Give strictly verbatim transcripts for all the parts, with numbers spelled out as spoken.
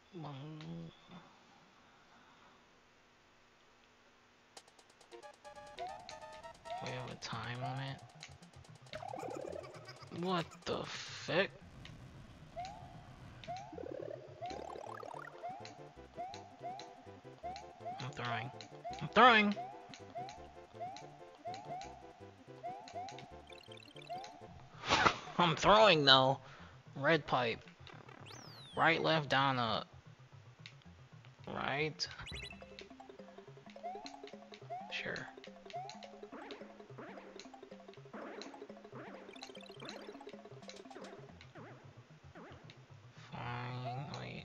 Mm, we have a time limit. What the fuck? I'm throwing. I'm throwing! I'm throwing though. Red pipe. Right, left, down, up. Right. Sure. Fine. Wait.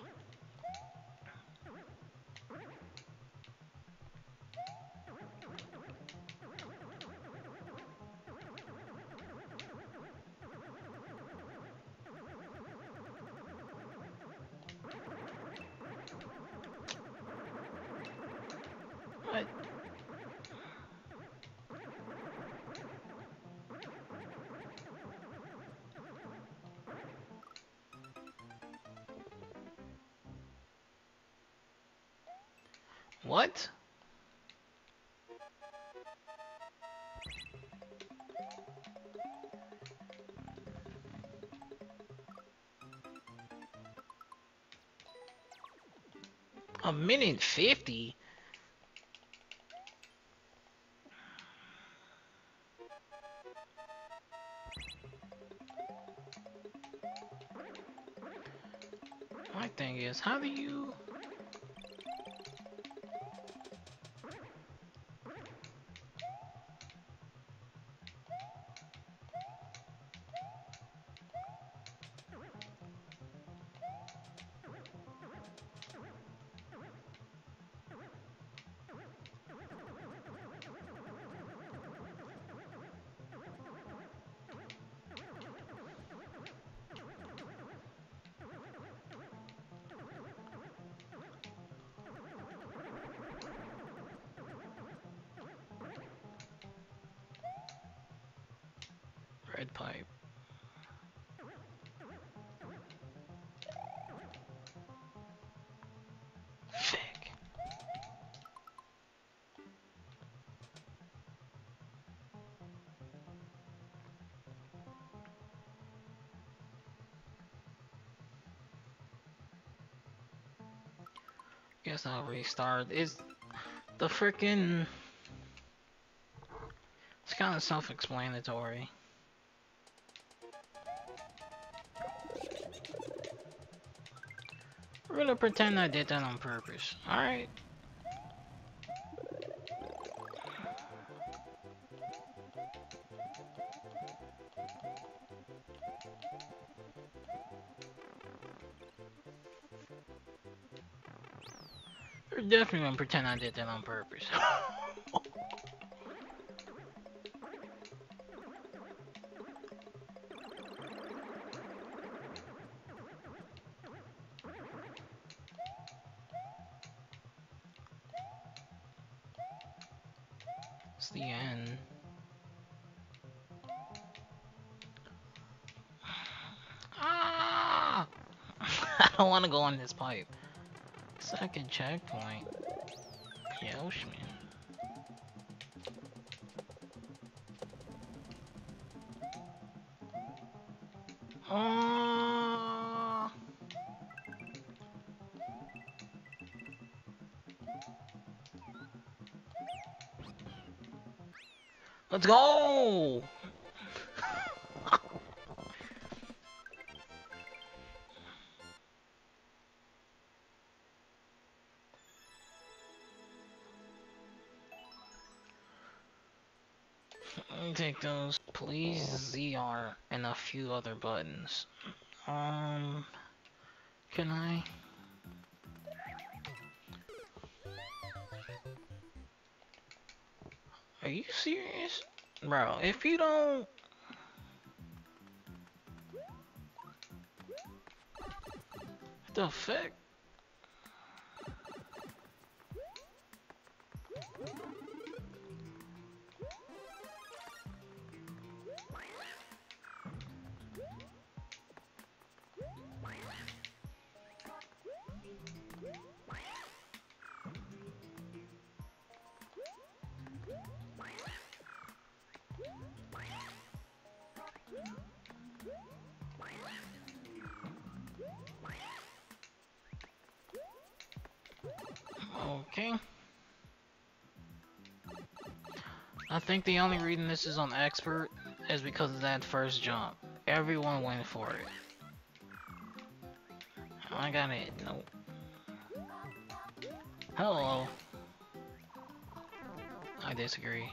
What? What? A minute fifty? My thing is, how do you... Red pipe. Fick. Guess I'll restart. Is the frickin'... It's kind of self-explanatory. We're gonna pretend I did that on purpose. Alright. We're definitely gonna pretend I did that on purpose. It's the end. Ah! I don't want to go on this pipe. Second checkpoint. Yosh, man. Uh, let's go! Let me take those. Please Z R and a few other buttons. Um, can I? Are you serious? Bro, if you don't... What the fuck? Okay. I think the only reason this is on expert is because of that first jump. Everyone went for it. I got it. Nope. Hello. I disagree.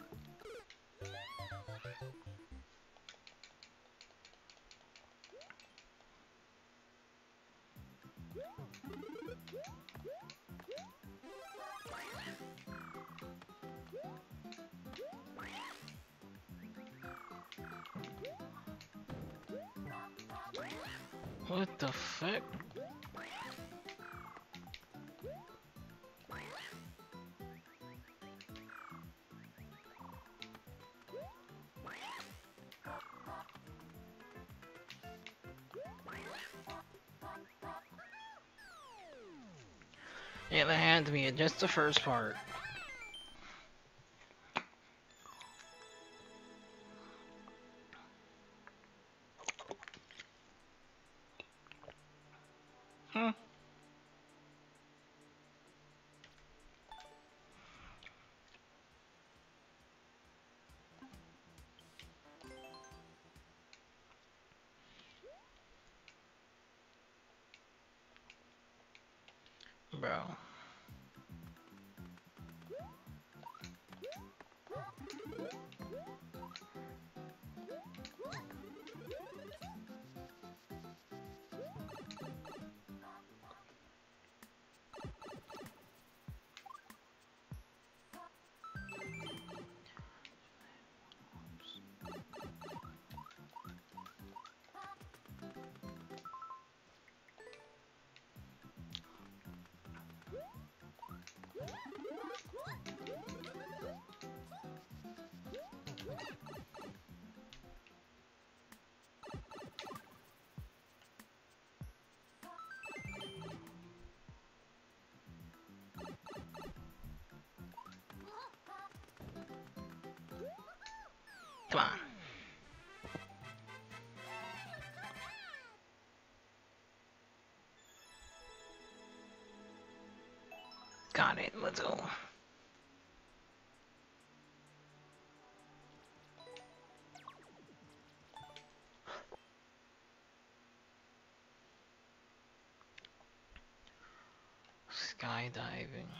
What the fuck? Yeah, they had to be just the first part. Hmm. Bro. Come on. Got it. Let's go. Skydiving.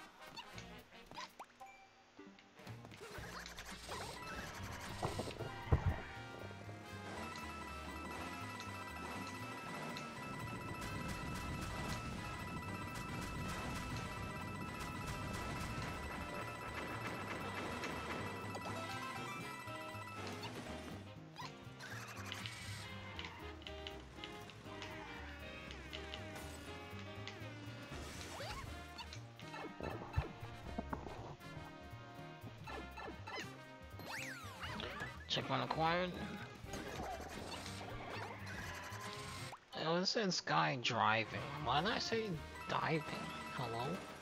Checkpoint acquired. Oh, it said sky driving. Why did I say diving? Hello?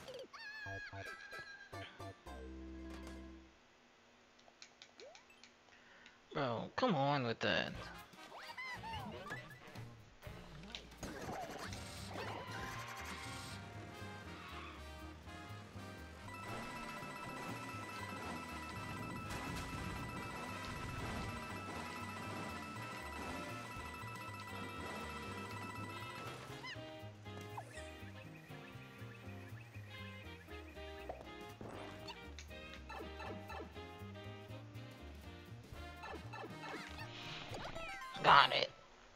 Bro, come on with that. Got it.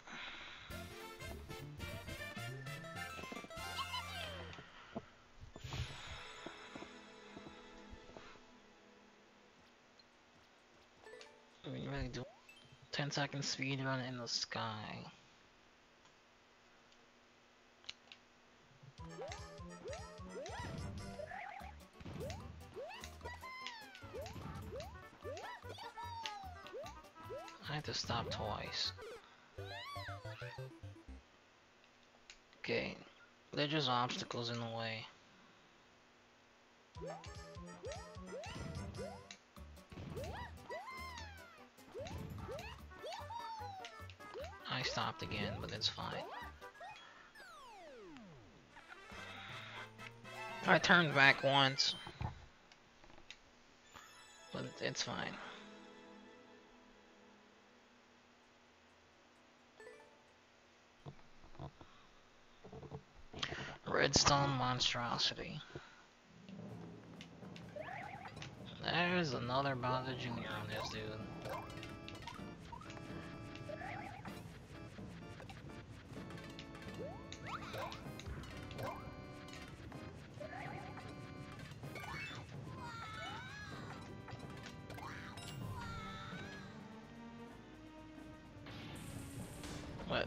We really do ten second speed run in the sky. I had to stop twice. Okay, they're just obstacles in the way. I stopped again, but it's fine. I turned back once, but it's fine. Redstone monstrosity. There's another Bowser Junior on this dude. What?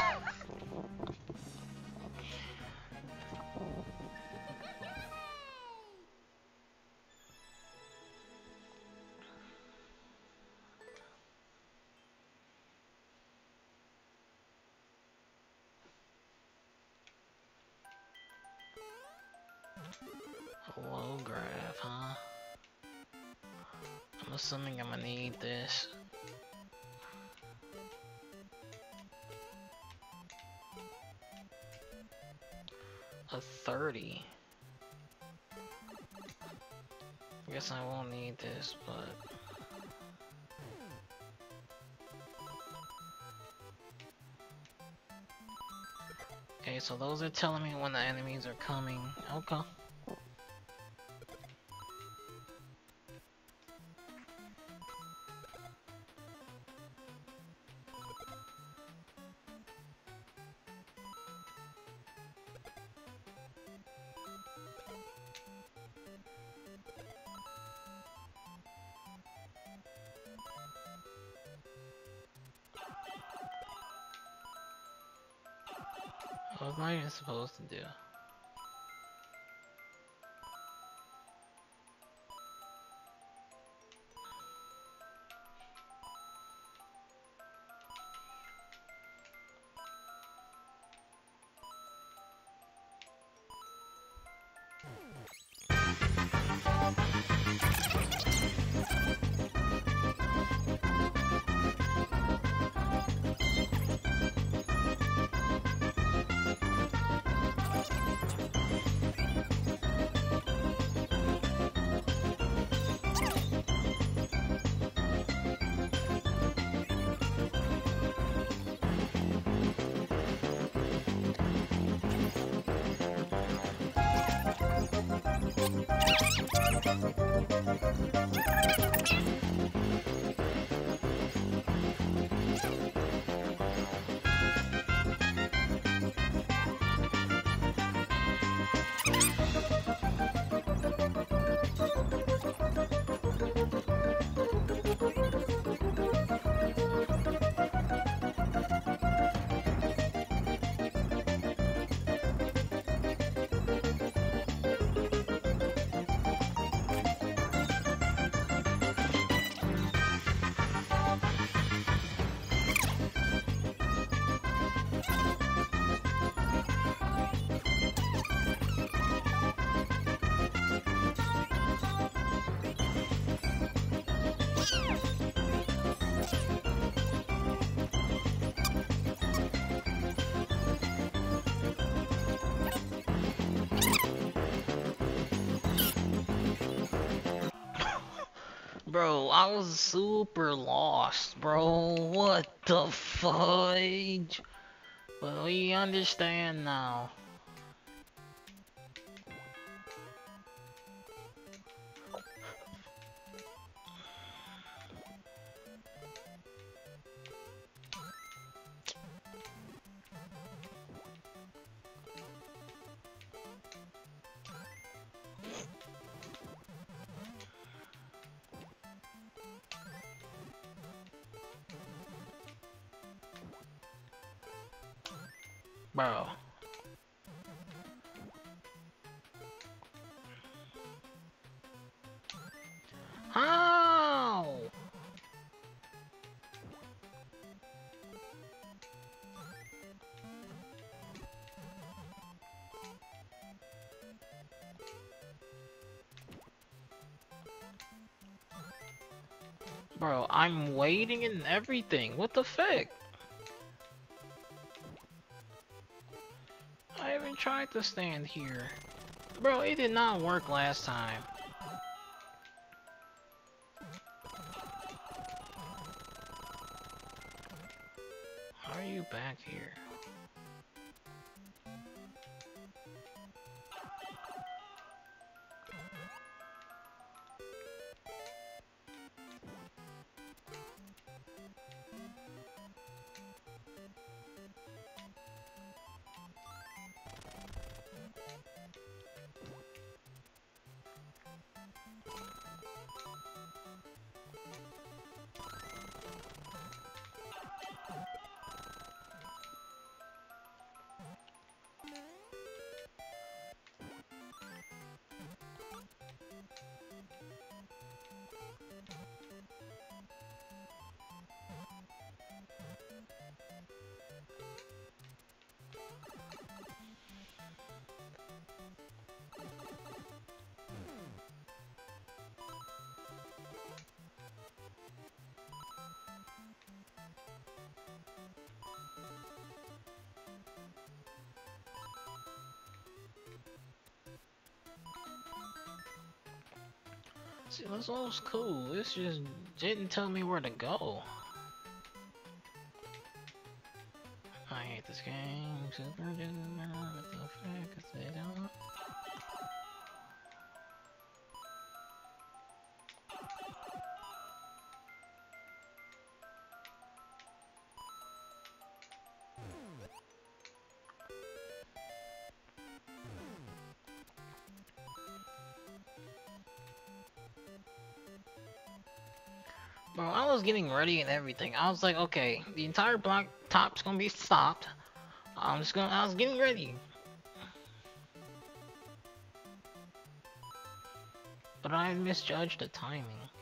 Low graph, huh? I'm assuming I'm gonna need this. A thirty. I guess I won't need this, but... Okay, so those are telling me when the enemies are coming. Okay. What am I even supposed to do? Bro, I was super lost, bro. What the fudge? But we understand now. Bro. How? Bro, I'm waiting and everything. What the fuck? I haven't tried to stand here. Bro, it did not work last time. How are you back here? See, this was cool. This just didn't tell me where to go. I hate this game. Super duper. What the fuck is they don't? Bro, I was getting ready and everything. I was like, okay, the entire block top's gonna be stopped. I'm just gonna. I was getting ready. But I misjudged the timing.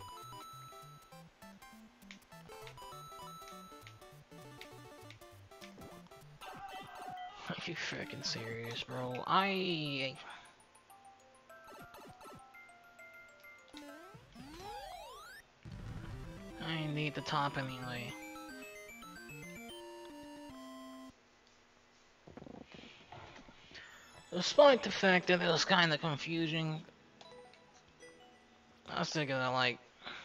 Are you freaking serious, bro? I... I need the top anyway. Despite the fact that it was kinda confusing, I was thinking that, like...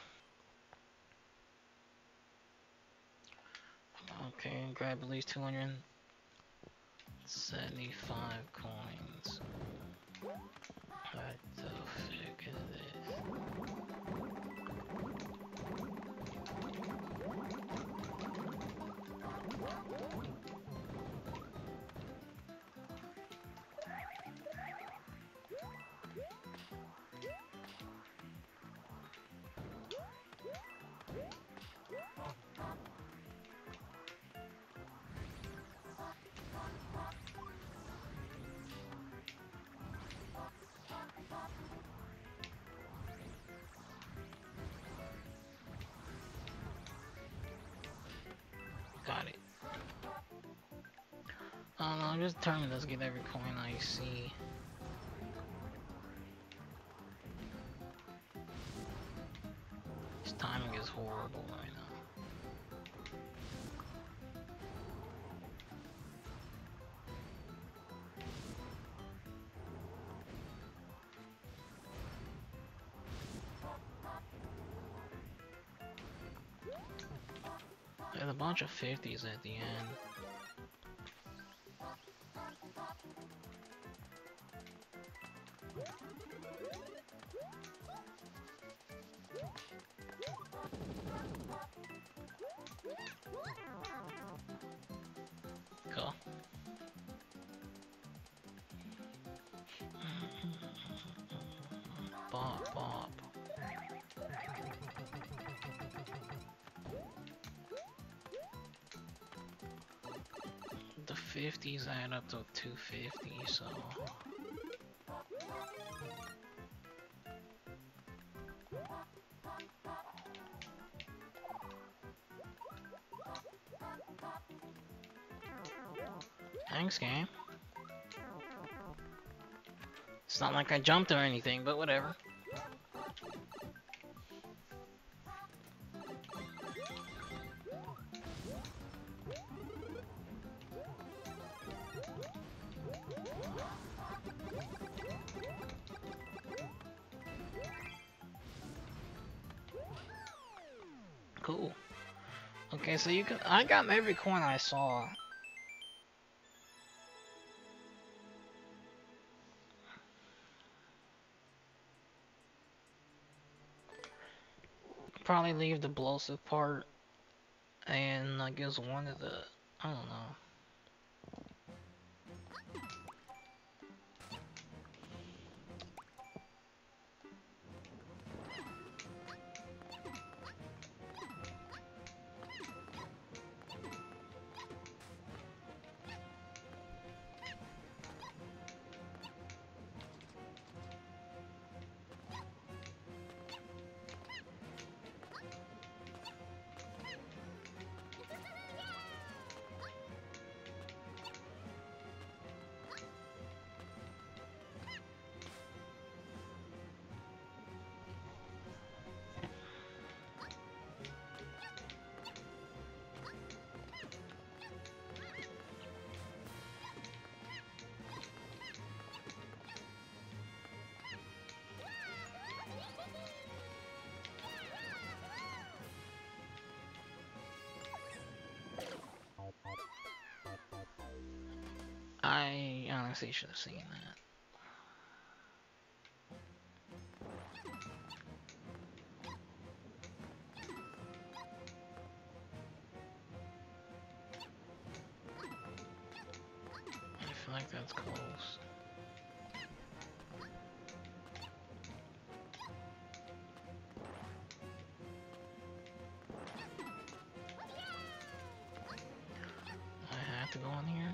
Okay, grab at least two hundred seventy-five coins. What the fuck is this? Got it. I don't know, I'm just determined to get every coin I see. This timing is horrible right now. There's a bunch of fifties at the end. Cool. Bop, bop. The fifties add up to two fifty, so... Thanks, game. It's not like I jumped or anything, but whatever. cool. Okay, so you can. I got every coin I saw. Probably leave the explosive part, and I guess one of the. I don't know. I honestly should have seen that. I feel like that's close. I have to go in here.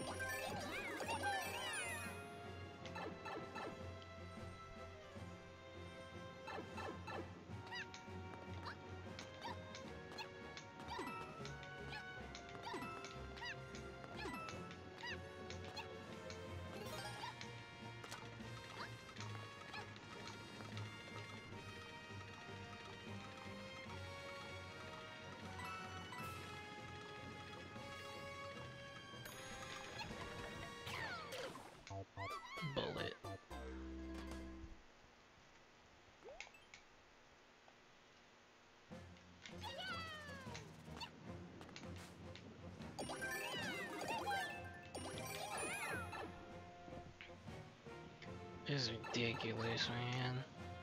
Bullet. This is ridiculous, man.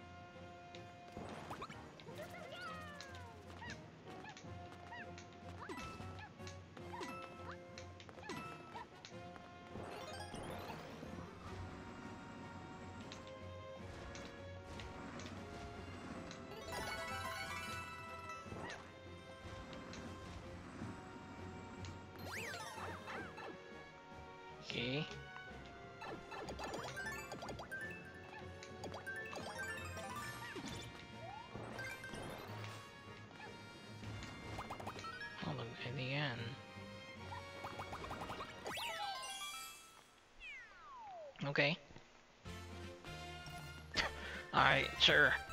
Okay. Hold on, in the end. Okay. Alright, sure.